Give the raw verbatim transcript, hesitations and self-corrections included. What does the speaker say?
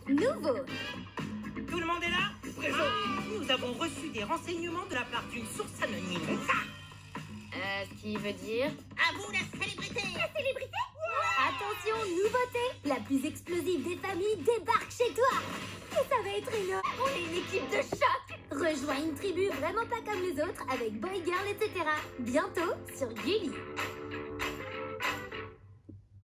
nouveau. Tout le monde est là? Présent. Nous avons reçu des renseignements de la part d'une source anonyme. Euh, ce qui veut dire... À vous, la célébrité! La célébrité? Attention, nouveauté! La plus explosive des familles débarque chez toi! Et ça va être énorme! On est une équipe de choc! Rejoins une tribu vraiment pas comme les autres avec Boy Girl, et cetera. Bientôt sur Gulli.